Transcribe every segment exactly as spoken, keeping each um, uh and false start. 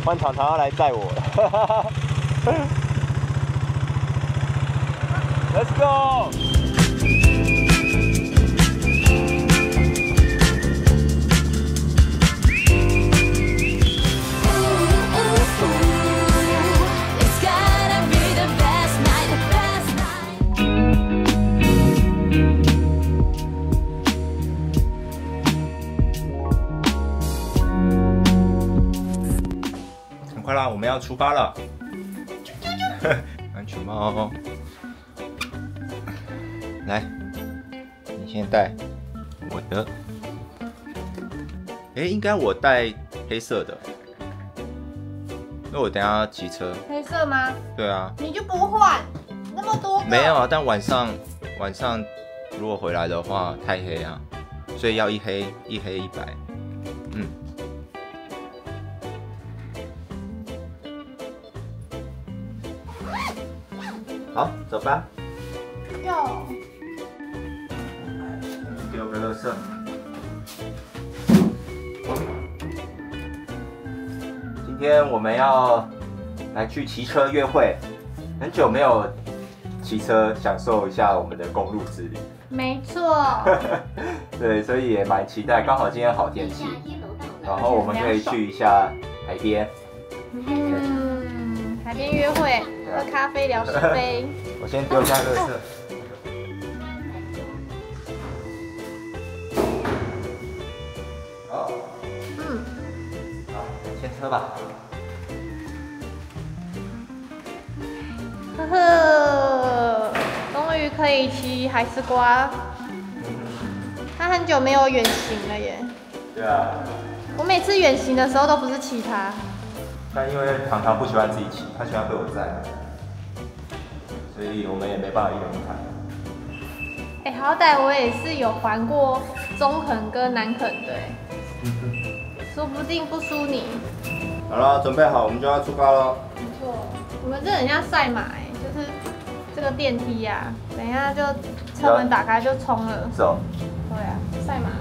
换糖糖要来载我了。Let's go！ 很快啦，我们要出发了。安全帽。 来，你先戴我的。哎，应该我戴黑色的，那我等一下骑车。 黑色吗？ 对啊。 你就不换那么多个？ 没有啊，但晚上晚上如果回来的话太黑啊，所以要一黑一黑一白。嗯。好，走吧。 哟。 丢个垃圾。今天我们要来去骑车约会，很久没有骑车，享受一下我们的公路之旅。 没错。 对，所以也蛮期待。刚好今天好天气，然后我们可以去一下海边。 嗯，海边约会，喝咖啡聊是非。 我先丢下垃圾。 牵车吧。 呵呵，终于可以骑海丝瓜。它很久没有远行了耶。 对啊。 我每次远行的时候都不是骑它。 但因为糖糖不喜欢自己骑，他喜欢被我载，所以我们也没办法一人一台。 哎，好歹我也是有环过中横跟南垦的，说不定不输你。 好了，准备好，我们就要出发喽。 没错，我们这很像赛马哎，就是这个电梯呀、啊，等一下就车门打开就冲了。 走。 对啊，赛马。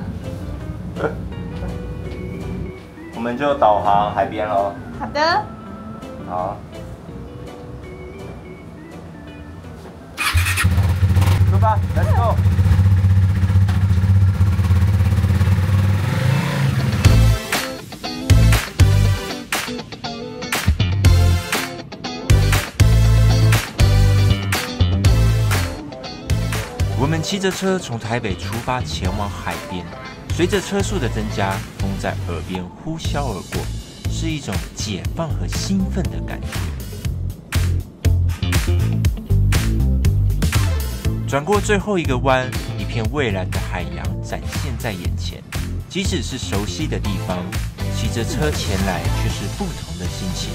我们就导航海边喽。 好的。 好。出发 ，Let's go。 我们骑着车从台北出发，前往海边。随着车速的增加，风在耳边呼啸而过，是一种解放和兴奋的感觉。转过最后一个弯，一片蔚蓝的海洋展现在眼前。即使是熟悉的地方，骑着车前来却是不同的心情。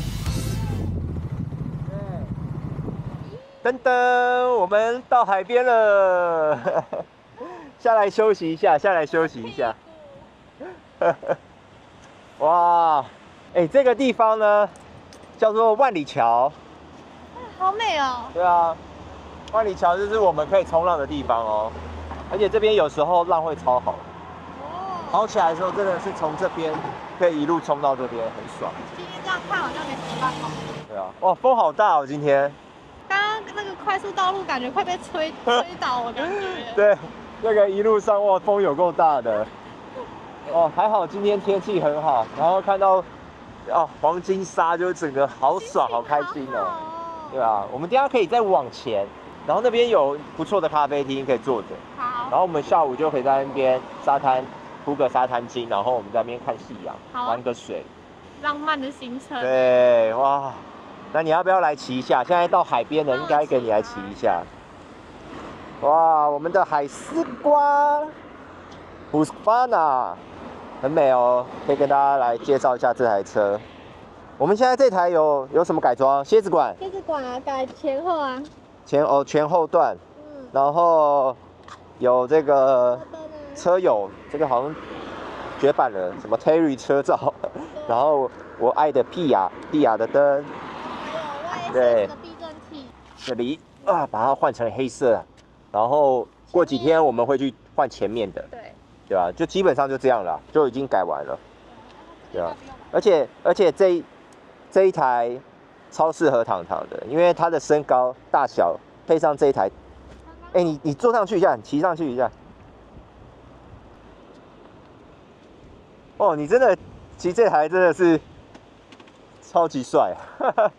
噔噔，我们到海边了，下来休息一下，下来休息一下。哇，哎、欸，这个地方呢，叫做万里桥。 好美哦。 对啊，万里桥就是我们可以冲浪的地方哦，而且这边有时候浪会超好。哦。跑起来的时候真的是从这边可以一路冲到这边，很爽。 今天这样看好像没什么浪哦。 对啊，哇，风好大哦，今天。 刚刚那个快速道路感觉快被吹吹倒了，感觉。 对，那个一路上哇，风有够大的。哦，还好今天天气很好，然后看到哦黄金沙，就整个好爽，好开心哦。对啊，我们等一下可以再往前，然后那边有不错的咖啡厅可以坐着。 好。 然后我们下午就可以在那边沙滩铺个沙滩巾，然后我们在那边看夕阳，玩个水。 浪漫的行程。 对，哇。 那你要不要来骑一下？现在到海边了，应该给你来骑一下。哇，我们的海丝瓜 ，Husqvarna， 很美哦，可以跟大家来介绍一下这台车。我们现在这台有有什么改装？蝎子管， 蝎子管啊，改前后啊， 前哦前后段，嗯，然后有这个车友，这个好像绝版了，什么 Terry 车罩，然后我爱的皮亚皮亚的灯。 对，避震器这里啊，把它换成黑色，然后过几天我们会去换前面的， 对， 对吧？就基本上就这样了，就已经改完了。 对啊，而且而且这一这一台超适合糖糖的，因为它的身高大小配上这一台，哎、欸，你你坐上去一下，你骑上去一下。哦，你真的骑这台真的是超级帅、啊！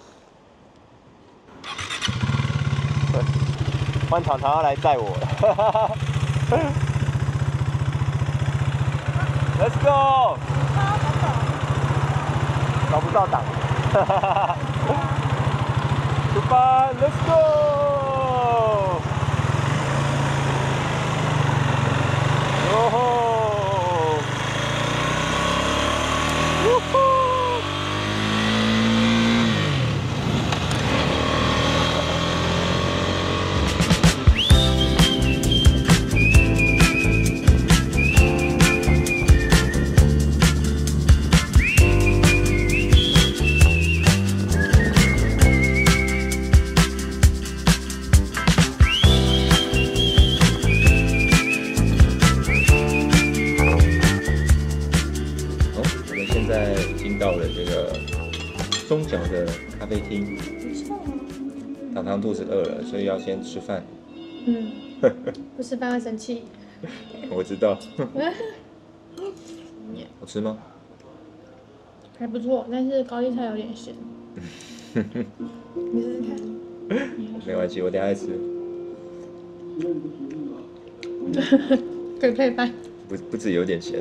换糖糖要来载我了 ，Let's go！ 找不到档，出发 ，Let's go！ 哦吼！ 到了这个中角的咖啡厅，糖糖肚子饿了，所以要先吃饭。 嗯，不吃饭会生气。 我知道。好吃吗？ 还不错，但是高丽菜有点咸。你试试看。 没关系，我等下再吃。 可以配饭。 不不止有点咸。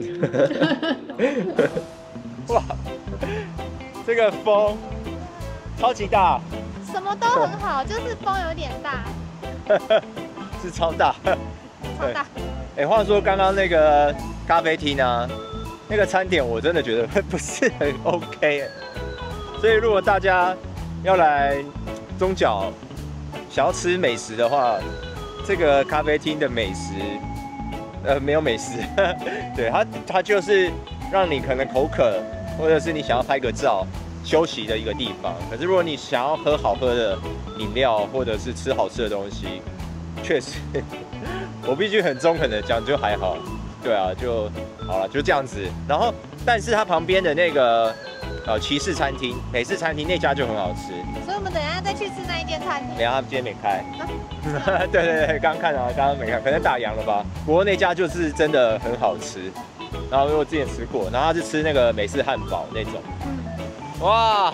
哇，这个风超级大， 什么都很好，就是风有点大， 是超大， 超大。 哎、欸，话说刚刚那个咖啡厅啊，那个餐点我真的觉得不是很 OK， 所以如果大家要来中角想要吃美食的话，这个咖啡厅的美食，呃，没有美食，对它它就是让你可能口渴。或者是你想要拍个照、休息的一个地方，可是如果你想要喝好喝的饮料，或者是吃好吃的东西，确实，我必须很中肯的讲，就还好，对啊，就好了，就这样子。然后，但是它旁边的那个呃骑士餐厅、美式餐厅那家就很好吃， 所以我们等一下再去吃那一间餐厅。 等一下他们今天没开，啊、对对对，刚刚看到，刚刚没看，可能打烊了吧。不过那家就是真的很好吃。然后因为我之前吃过，然后他是吃那个美式汉堡那种。嗯、哇！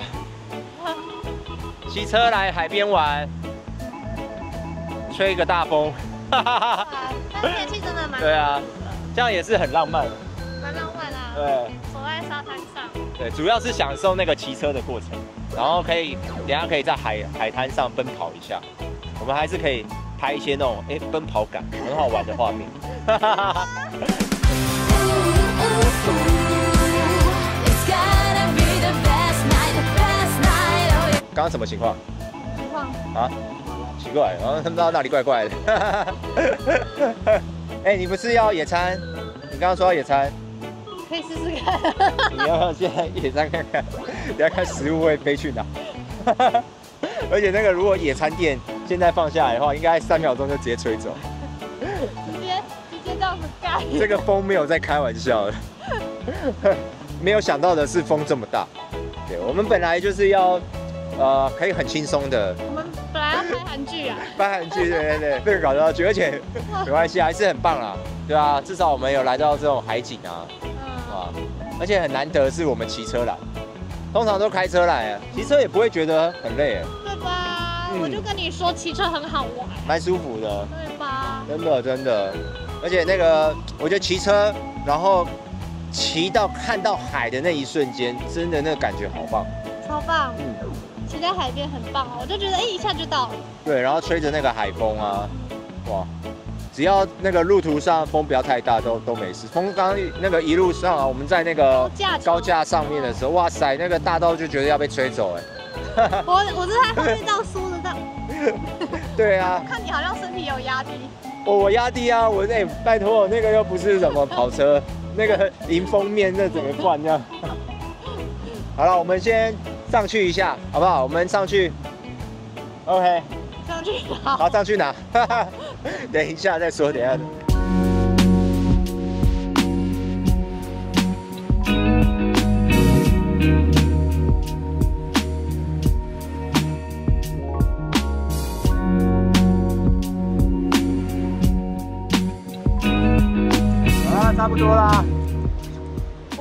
骑车来海边玩，吹一个大风，哈哈哈。 但是天气真的蛮…… 对啊，这样也是很浪漫。 蛮浪漫啊。 对。 走在沙滩上。对， 主要是享受那个骑车的过程，然后可以等一下可以在海海滩上奔跑一下，我们还是可以拍一些那种哎、欸、奔跑感很好玩的画面。哈哈哈哈。刚刚什么情况？ 情况啊？奇怪，然后他们不知道哪里怪怪的。哎、欸，你不是要野餐？你刚刚说要野餐， 可以试试看。 你要不要现在野餐看看？等下看食物会飞去哪？而且那个如果野餐垫现在放下来的话，应该三秒钟就直接吹走。 直接直接这样子盖。 这个风没有在开玩笑的。没有想到的是风这么大。对，我们本来就是要。呃，可以很轻松的。 我们本来要拍韩剧啊， 拍韩剧，对对对，被搞到剧，而且没关系，还是很棒啦，对啊，至少我们有来到这种海景啊，嗯、啊，而且很难得是我们骑车来，通常都开车来啊，骑车也不会觉得很累， 对吧？嗯、我就跟你说，骑车很好玩， 蛮舒服的， 对吧？ 真的真的，而且那个，我觉得骑车，然后骑到看到海的那一瞬间，真的那个感觉好棒， 超棒，嗯。骑在海边很棒哦，我就觉得哎、欸，一下就到了。对， 然后吹着那个海风啊，哇，只要那个路途上风不要太大，都都没事。风刚那个一路上啊，我们在那个高架高架上面的时候，哇塞，那个大到就觉得要被吹走哎。 我我是在后面这样梳着这样。 对啊。 我看你好像身体有压低。 我我压低啊，我哎、欸、拜托，那个又不是什么跑车，那个迎风面那整个灌这样。好了，我们先。上去一下，好不好？我们上去 ，OK。 上去哪？ 好，上去哪？等一下再说，等一下。